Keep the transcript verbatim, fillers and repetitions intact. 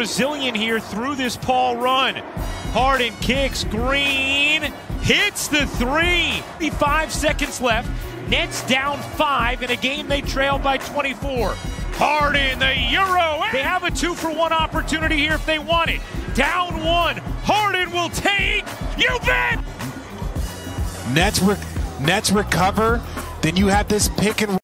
resilient here through this Paul run. Harden kicks, Green hits the three. Five seconds left. Nets down five in a game they trailed by twenty-four. Harden, the Euro. They have a two for one opportunity here if they want it. Down one. Harden will take. You bet. Nets, re- Nets recover. Then you have this pick and